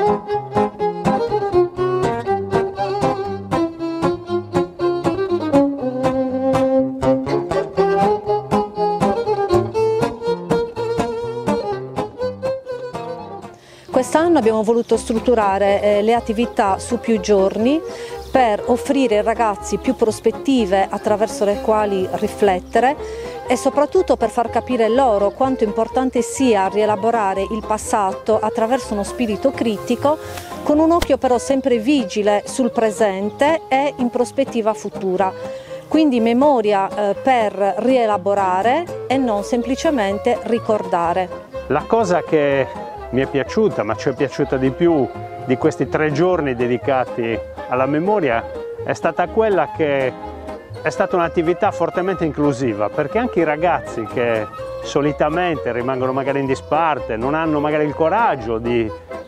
Quest'anno abbiamo voluto strutturare le attività su più giorni per offrire ai ragazzi più prospettive attraverso le quali riflettere e soprattutto per far capire loro quanto importante sia rielaborare il passato attraverso uno spirito critico, con un occhio però sempre vigile sul presente e in prospettiva futura. Quindi memoria per rielaborare e non semplicemente ricordare. La cosa che mi è piaciuta, ma ci è piaciuta di più di questi 3 giorni dedicati alla memoria, è stata quella che è stata un'attività fortemente inclusiva, perché anche i ragazzi che solitamente rimangono magari in disparte, non hanno magari il coraggio di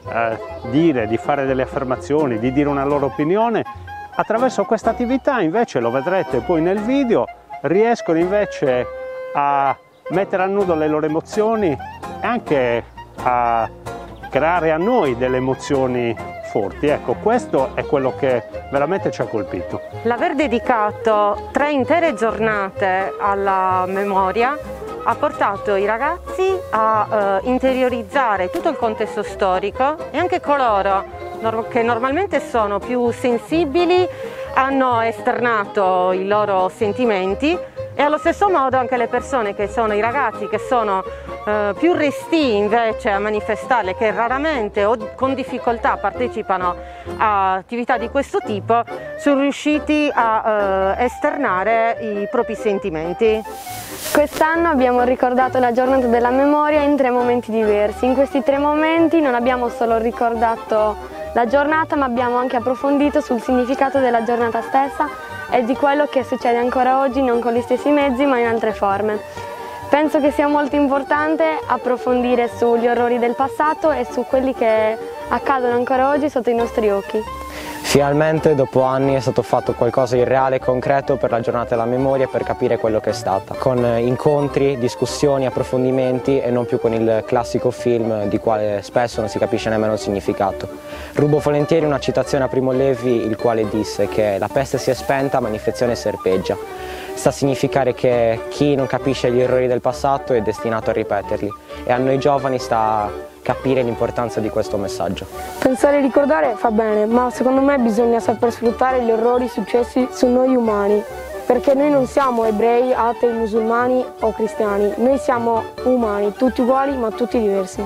di fare delle affermazioni, di dire una loro opinione, attraverso questa attività invece, lo vedrete poi nel video, riescono invece a mettere a nudo le loro emozioni e anche a creare a noi delle emozioni forti. Ecco, questo è quello che veramente ci ha colpito. L'aver dedicato 3 intere giornate alla memoria ha portato i ragazzi a interiorizzare tutto il contesto storico, e anche coloro che normalmente sono più sensibili hanno esternato i loro sentimenti, e allo stesso modo anche le persone che sono i ragazzi che sono più restii invece a manifestarle, che raramente o con difficoltà partecipano a attività di questo tipo, sono riusciti a esternare i propri sentimenti. Quest'anno abbiamo ricordato la giornata della memoria in 3 momenti diversi. In questi 3 momenti non abbiamo solo ricordato la giornata, ma abbiamo anche approfondito sul significato della giornata stessa e di quello che succede ancora oggi, non con gli stessi mezzi ma in altre forme. Penso che sia molto importante approfondire sugli orrori del passato e su quelli che accadono ancora oggi sotto i nostri occhi. Finalmente dopo anni è stato fatto qualcosa di reale e concreto per la giornata della memoria, per capire quello che è stata, con incontri, discussioni, approfondimenti e non più con il classico film di quale spesso non si capisce nemmeno il significato. Rubo volentieri una citazione a Primo Levi, il quale disse che la peste si è spenta ma l'infezione serpeggia. Sta a significare che chi non capisce gli errori del passato è destinato a ripeterli, e a noi giovani sta a capire l'importanza di questo messaggio. Pensare e ricordare fa bene, ma secondo me bisogna saper sfruttare gli orrori successi su noi umani, perché noi non siamo ebrei, atei, musulmani o cristiani, noi siamo umani, tutti uguali ma tutti diversi.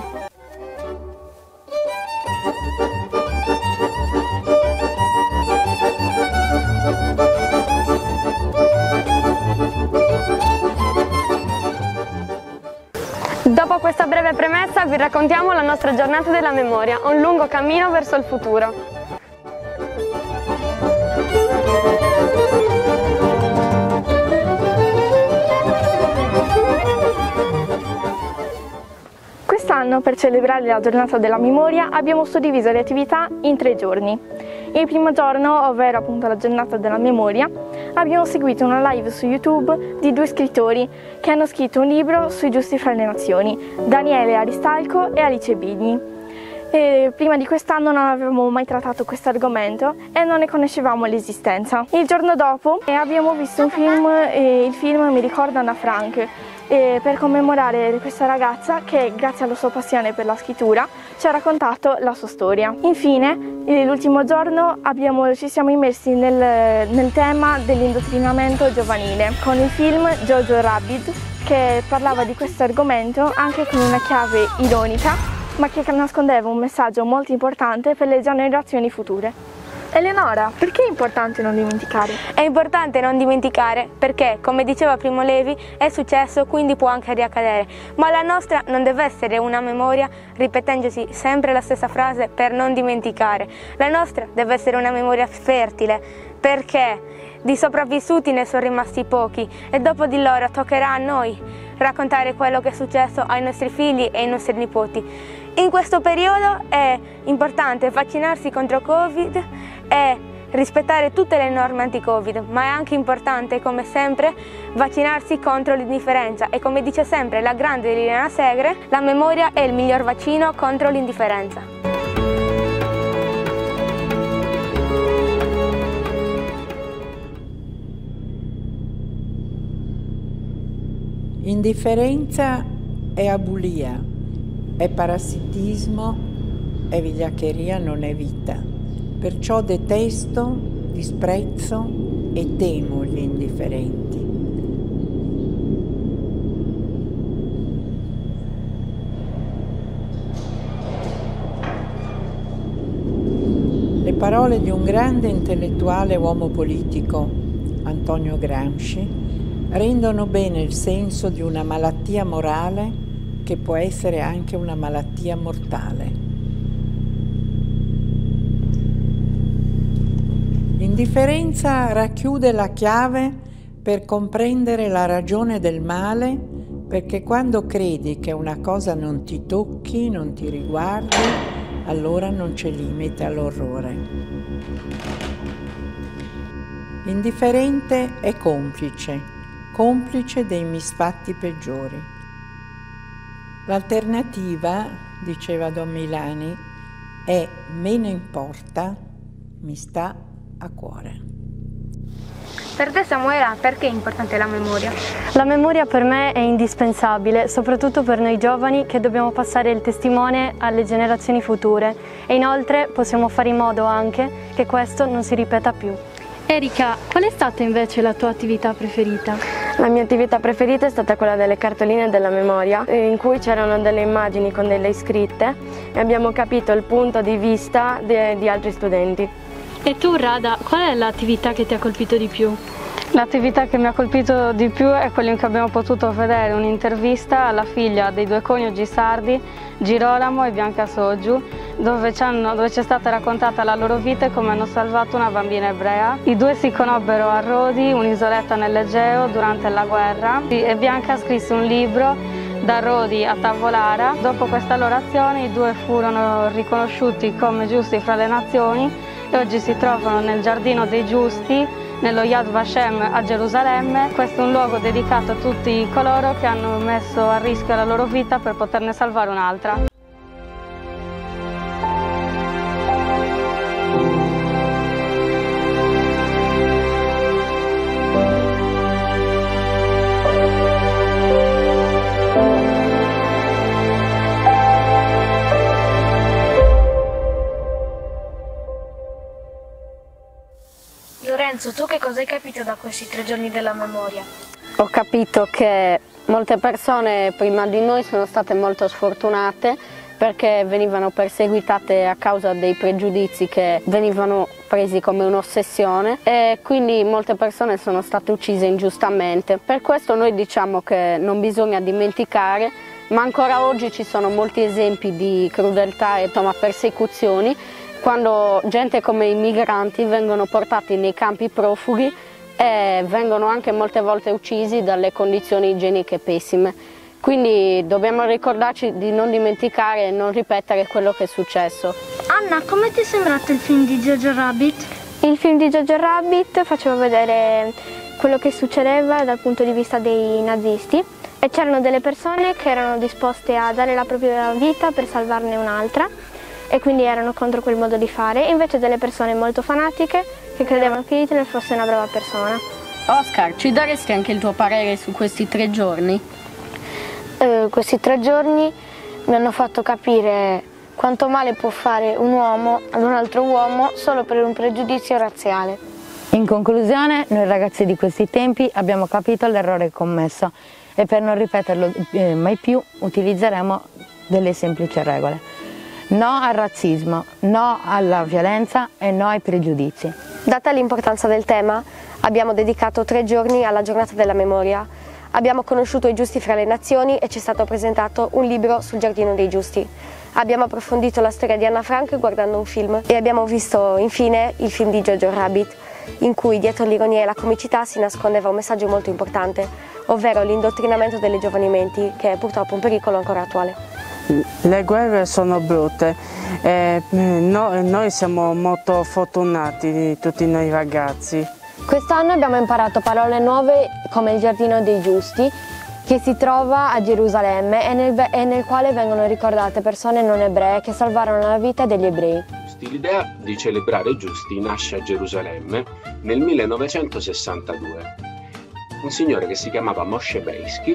Dopo questa breve premessa vi raccontiamo la nostra giornata della memoria, un lungo cammino verso il futuro. Quest'anno, per celebrare la giornata della memoria, abbiamo suddiviso le attività in 3 giorni. Il primo giorno, ovvero appunto la giornata della memoria, abbiamo seguito una live su YouTube di 2 scrittori che hanno scritto un libro sui giusti fra le nazioni, Daniele Aristalco e Alice Bigni. Prima di quest'anno non avevamo mai trattato questo argomento e non ne conoscevamo l'esistenza. Il giorno dopo abbiamo visto un film, il film Mi ricorda Anna Frank, per commemorare questa ragazza che, grazie alla sua passione per la scrittura, ci ha raccontato la sua storia. Infine, l'ultimo giorno ci siamo immersi nel tema dell'indottrinamento giovanile con il film Jojo Rabbit, che parlava di questo argomento anche con una chiave ironica, ma che nascondeva un messaggio molto importante per le generazioni future. Eleonora, perché è importante non dimenticare? È importante non dimenticare perché, come diceva Primo Levi, è successo, quindi può anche riaccadere, ma la nostra non deve essere una memoria ripetendosi sempre la stessa frase per non dimenticare. La nostra deve essere una memoria fertile, perché di sopravvissuti ne sono rimasti pochi e dopo di loro toccherà a noi raccontare quello che è successo ai nostri figli e ai nostri nipoti. In questo periodo è importante vaccinarsi contro Covid e rispettare tutte le norme anti-Covid, ma è anche importante, come sempre, vaccinarsi contro l'indifferenza e, come dice sempre la grande Liliana Segre, la memoria è il miglior vaccino contro l'indifferenza. Indifferenza è abulia, è parassitismo, è vigliaccheria, non è vita. Perciò detesto, disprezzo e temo gli indifferenti. Le parole di un grande intellettuale uomo politico, Antonio Gramsci, rendono bene il senso di una malattia morale che può essere anche una malattia mortale. L'indifferenza racchiude la chiave per comprendere la ragione del male, perché quando credi che una cosa non ti tocchi, non ti riguardi, allora non c'è limite all'orrore. L'indifferente è complice dei misfatti peggiori. L'alternativa, diceva Don Milani, è meno importa, mi sta a cuore. Per te, Samuela, perché è importante la memoria? La memoria per me è indispensabile, soprattutto per noi giovani che dobbiamo passare il testimone alle generazioni future e inoltre possiamo fare in modo anche che questo non si ripeta più. Erika, qual è stata invece la tua attività preferita? La mia attività preferita è stata quella delle cartoline della memoria, in cui c'erano delle immagini con delle scritte e abbiamo capito il punto di vista di altri studenti. E tu, Rada, qual è l'attività che ti ha colpito di più? L'attività che mi ha colpito di più è quella in cui abbiamo potuto vedere un'intervista alla figlia dei due coniugi sardi, Girolamo e Bianca Soggiu, dove c'è stata raccontata la loro vita e come hanno salvato una bambina ebrea. I due si conobbero a Rodi, un'isoletta nell'Egeo, durante la guerra, e Bianca scrisse un libro, Da Rodi a Tavolara. Dopo questa loro azione i due furono riconosciuti come giusti fra le nazioni e oggi si trovano nel Giardino dei Giusti, nello Yad Vashem a Gerusalemme. Questo è un luogo dedicato a tutti coloro che hanno messo a rischio la loro vita per poterne salvare un'altra. Lorenzo, tu che cosa hai capito da questi 3 giorni della memoria? Ho capito che molte persone prima di noi sono state molto sfortunate perché venivano perseguitate a causa dei pregiudizi che venivano presi come un'ossessione e quindi molte persone sono state uccise ingiustamente. Per questo noi diciamo che non bisogna dimenticare, ma ancora oggi ci sono molti esempi di crudeltà e persecuzioni, quando gente come i migranti vengono portati nei campi profughi e vengono anche molte volte uccisi dalle condizioni igieniche pessime. Quindi dobbiamo ricordarci di non dimenticare e non ripetere quello che è successo. Anna, come ti è sembrato il film di Jojo Rabbit? Il film di Jojo Rabbit faceva vedere quello che succedeva dal punto di vista dei nazisti e c'erano delle persone che erano disposte a dare la propria vita per salvarne un'altra e quindi erano contro quel modo di fare, e invece delle persone molto fanatiche che credevano che Hitler fosse una brava persona. Oscar, ci daresti anche il tuo parere su questi 3 giorni? Questi 3 giorni mi hanno fatto capire quanto male può fare un uomo ad un altro uomo solo per un pregiudizio razziale. In conclusione, noi ragazzi di questi tempi abbiamo capito l'errore commesso e per non ripeterlo mai più utilizzeremo delle semplici regole. No al razzismo, no alla violenza e no ai pregiudizi. Data l'importanza del tema, abbiamo dedicato 3 giorni alla giornata della memoria. Abbiamo conosciuto i giusti fra le nazioni e ci è stato presentato un libro sul Giardino dei Giusti. Abbiamo approfondito la storia di Anna Frank guardando un film e abbiamo visto infine il film di Jojo Rabbit, in cui dietro l'ironia e la comicità si nascondeva un messaggio molto importante, ovvero l'indottrinamento delle giovani menti, che è purtroppo un pericolo ancora attuale. Le guerre sono brutte e noi siamo molto fortunati, tutti noi ragazzi. Quest'anno abbiamo imparato parole nuove come il Giardino dei Giusti, che si trova a Gerusalemme e nel quale vengono ricordate persone non ebree che salvarono la vita degli ebrei. L'idea di celebrare i giusti nasce a Gerusalemme nel 1962. Un signore che si chiamava Moshe Beisky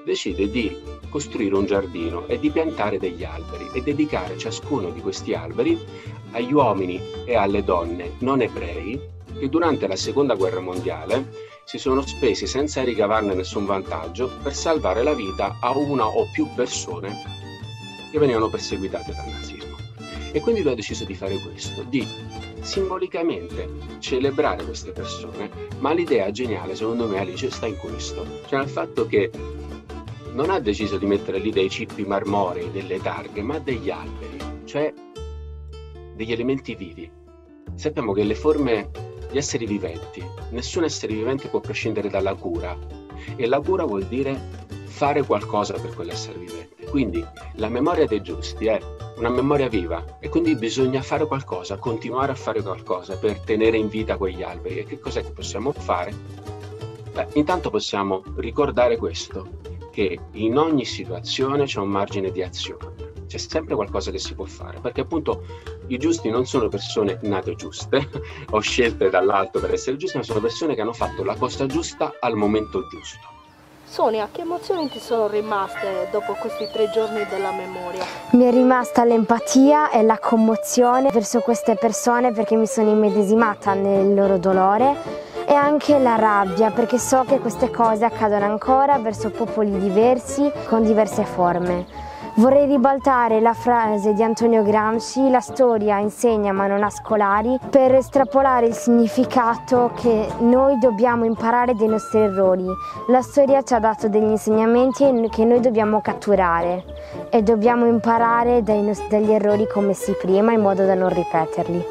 decide di costruire un giardino e di piantare degli alberi e dedicare ciascuno di questi alberi agli uomini e alle donne non ebrei che durante la Seconda Guerra Mondiale si sono spesi senza ricavarne nessun vantaggio per salvare la vita a una o più persone che venivano perseguitate dal nazismo. E quindi lui ha deciso di fare questo, di simbolicamente celebrare queste persone, ma l'idea geniale secondo me, Alice, sta in questo, cioè nel fatto che non ha deciso di mettere lì dei cippi marmorei, delle targhe, ma degli alberi, cioè degli elementi vivi. Sappiamo che le forme di esseri viventi, nessun essere vivente può prescindere dalla cura, e la cura vuol dire fare qualcosa per quell'essere vivente. Quindi la memoria dei giusti è una memoria viva e quindi bisogna fare qualcosa, continuare a fare qualcosa per tenere in vita quegli alberi. E che cos'è che possiamo fare? Beh, intanto possiamo ricordare questo, che in ogni situazione c'è un margine di azione, c'è sempre qualcosa che si può fare, perché appunto i giusti non sono persone nate giuste o scelte dall'alto per essere giuste, ma sono persone che hanno fatto la cosa giusta al momento giusto. Sonia, che emozioni ti sono rimaste dopo questi 3 giorni della memoria? Mi è rimasta l'empatia e la commozione verso queste persone perché mi sono immedesimata nel loro dolore, e anche la rabbia perché so che queste cose accadono ancora verso popoli diversi con diverse forme. Vorrei ribaltare la frase di Antonio Gramsci, la storia insegna ma non ha scolari, per estrapolare il significato che noi dobbiamo imparare dai nostri errori. La storia ci ha dato degli insegnamenti che noi dobbiamo catturare e dobbiamo imparare dagli errori commessi prima in modo da non ripeterli.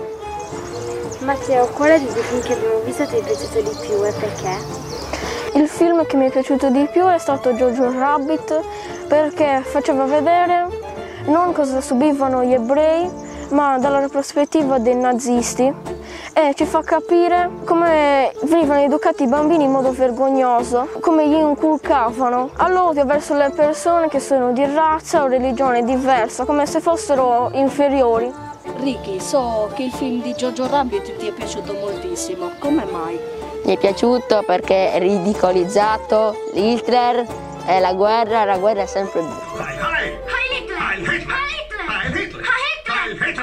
Matteo, qual è il film che abbiamo visto ti è piaciuto di più e perché? Il film che mi è piaciuto di più è stato Jojo Rabbit, perché faceva vedere non cosa subivano gli ebrei, ma dalla prospettiva dei nazisti, e ci fa capire come venivano educati i bambini in modo vergognoso, come gli inculcavano all'odio verso le persone che sono di razza o religione diversa, come se fossero inferiori. Ricky, so che il film di Jojo Rabbit ti è piaciuto moltissimo, come mai? Mi è piaciuto perché è ridicolizzato Hitler e la guerra è sempre brutta. Heil Hitler! Heil Hitler! Heil Hitler! Heil Hitler!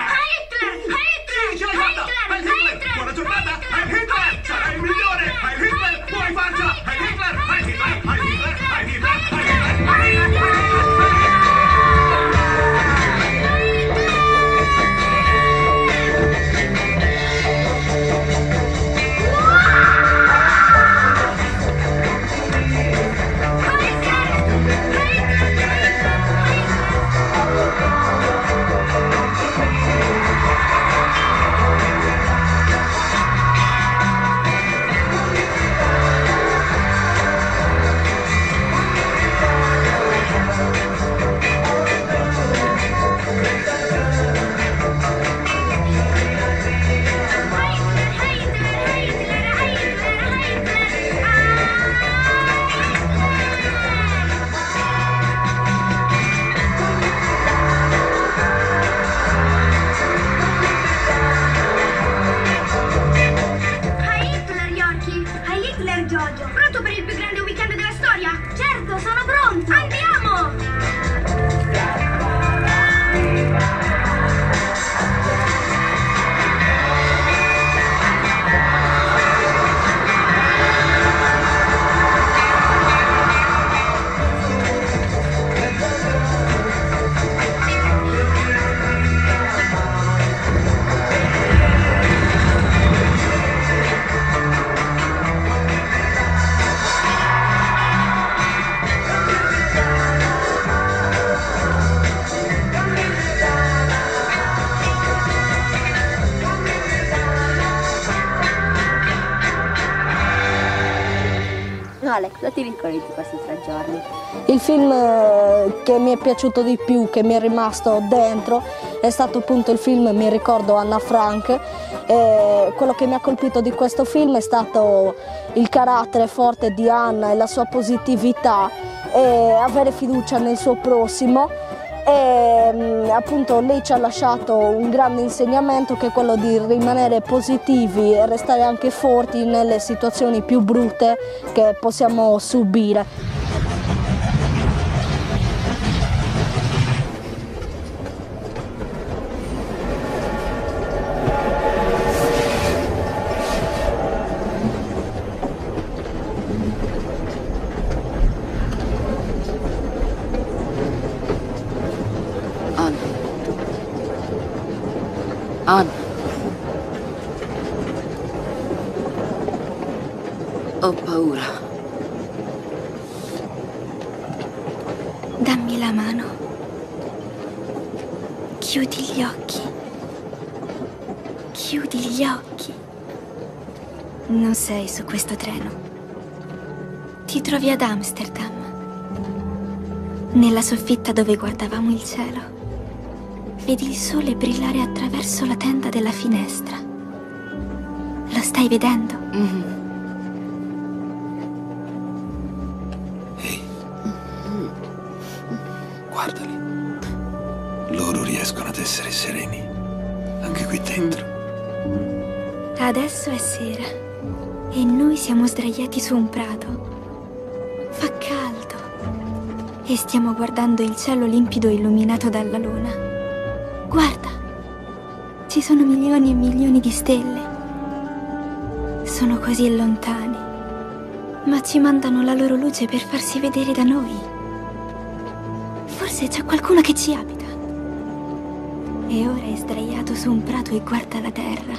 Heil Hitler! Buona giornata! Heil Hitler! Sarai il migliore! Heil Hitler! Buona faccia! Heil Hitler! Heil Hitler! Heil Hitler! Heil Hitler! Heil Hitler! Pronto per il più grande weekend della storia? Certo, sono pronto! Andiamo! Ale, cosa ti ricordi di questi 3 giorni? Il film che mi è piaciuto di più, che mi è rimasto dentro, è stato appunto il film Mi ricordo Anna Frank. Quello che mi ha colpito di questo film è stato il carattere forte di Anna e la sua positività e avere fiducia nel suo prossimo. E appunto lei ci ha lasciato un grande insegnamento, che è quello di rimanere positivi e restare anche forti nelle situazioni più brutte che possiamo subire. Anna. Ho paura. Dammi la mano. Chiudi gli occhi. Chiudi gli occhi. Non sei su questo treno. Ti trovi ad Amsterdam. Nella soffitta dove guardavamo il cielo. Vedi il sole brillare attraverso la tenda della finestra. Lo stai vedendo? Ehi. Guardali. Loro riescono ad essere sereni. Anche qui dentro. Adesso è sera. E noi siamo sdraiati su un prato. Fa caldo. E stiamo guardando il cielo limpido illuminato dalla luna. Guarda, ci sono milioni e milioni di stelle. Sono così lontani, ma ci mandano la loro luce per farsi vedere da noi. Forse c'è qualcuno che ci abita. E ora è sdraiato su un prato e guarda la terra.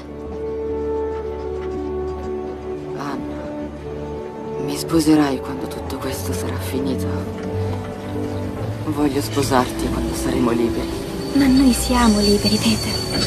Anna, mi sposerai quando tutto questo sarà finito? Voglio sposarti quando saremo liberi. Ma noi siamo liberi, Peter.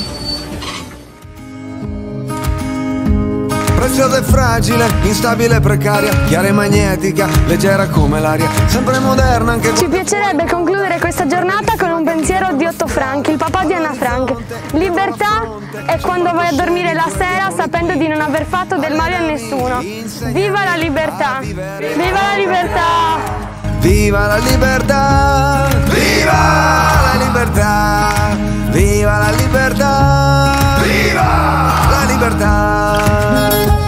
Preziosa e fragile, instabile e precaria, chiara e magnetica, leggera come l'aria, sempre moderna anche... Ci piacerebbe concludere questa giornata con un pensiero di Otto Frank, il papà di Anna Frank. Libertà è quando vai a dormire la sera sapendo di non aver fatto del male a nessuno. Viva la libertà! Viva la libertà! Viva la libertà! Viva la libertà! Viva la libertà! Viva la libertà!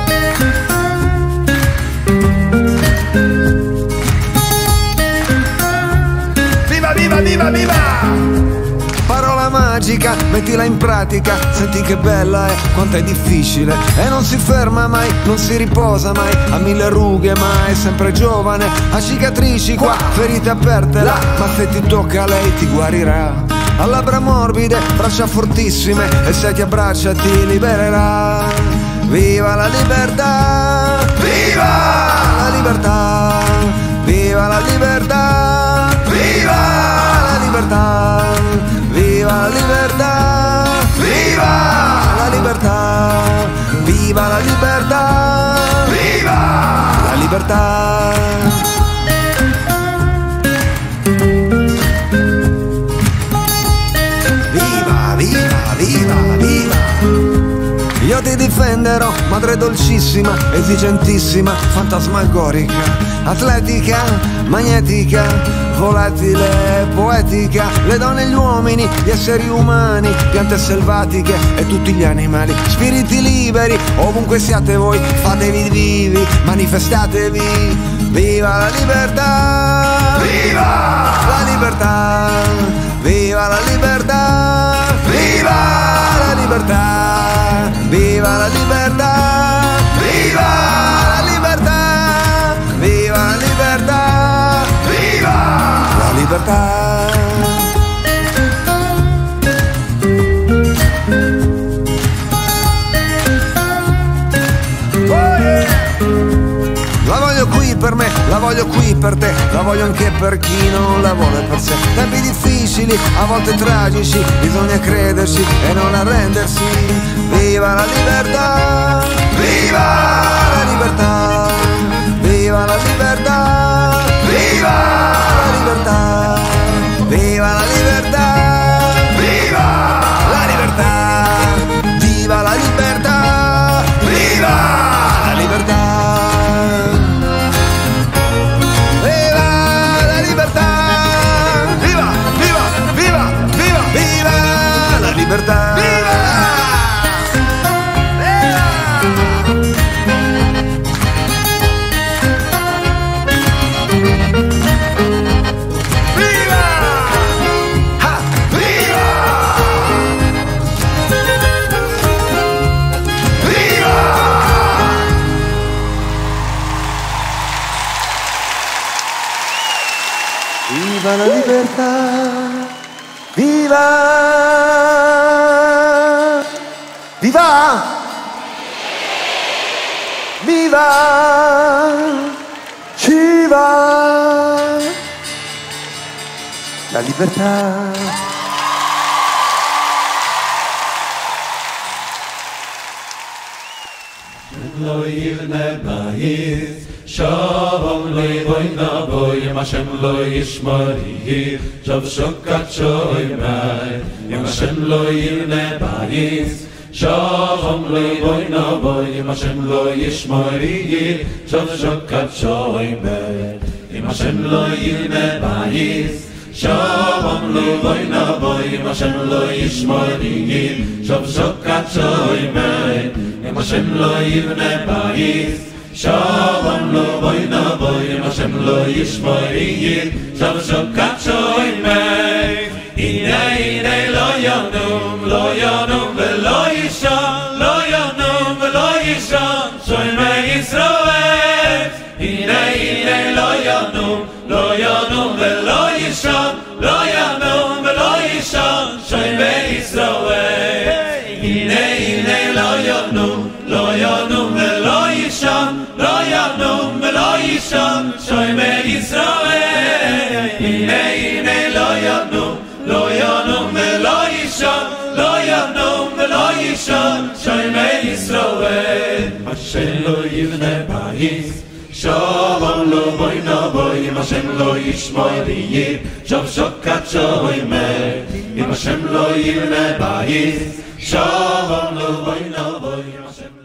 Viva, viva, viva, viva! Parola magica, mettila in pratica, senti che bella è, quanto è difficile. E non si ferma mai, non si riposa mai, ha mille rughe ma è sempre giovane, ha cicatrici qua, ferite aperte là, ma se ti tocca lei ti guarirà. Ha labbra morbide, braccia fortissime, e se ti abbraccia ti libererà. Viva la libertà! Viva la libertà! Viva la libertà! Viva la libertà! Viva la libertà! Viva la libertà! Viva la libertà! Viva la libertà! Viva, viva, viva, viva! Io ti difenderò, madre dolcissima, esigentissima, fantasmagorica, atletica, magnetica, volatile, poetica, le donne e gli uomini, gli esseri umani, piante selvatiche e tutti gli animali, spiriti liberi, ovunque siate voi, fatevi vivi, manifestatevi, viva la libertà! Viva la libertà! Viva la libertà! Viva la libertà! Viva la libertà! Viva la libertà! Viva la libertà! Viva la libertà! La voglio qui per me, la voglio qui per te, la voglio anche per chi non la vuole per sé. Tempi difficili, a volte tragici, bisogna crederci e non arrendersi. Viva la libertà! Viva la libertà! Viva la libertà! Viva la libertà! Viva la libertà! Viva la libertà! Viva la libertà! Viva la libertà! Libertà! Viva! Viva! Ha! Viva! Viva! Viva la libertà! Viva! Vi va? Viva! Ci va! La libertà! Lo yivne bayis, shalom lo yivoyna boy, Hashem lo yishmari, Shav shokat shoy mai, Hashem lo yivne bayis, shalom lo yivoyna boy, Hashem lo yishmari, Shav shokat shoy mai, Hashem lo yivne bayis, shalom lo yivoyna boy, Hashem lo yishmari, Shav shokat shoy mai. Hashem lo yivne bayis, shalom lo boyna boy, Hashem lo yishmari, shav shokat shoy mei. Ine lo yonum velo yishon, lo yonum velo yishon, shoy mei Yisroel. Ine lo yonum velo yishon, lo yonum velo yishon, shoy mei Yisroel. Ine lo yonum velo yishon, lo yonum velo yishon, shoy mei Yisroel. Ine lo yonum velo yishon, lo yonum velo yishon, shoy mei Yisroel. Hashem lo yivne bayis, shalom lo boyna boy, Hashem lo yishmari, shav shokat shoy mei. Hashem lo yivne bayis, shalom lo boyna boy, Hashem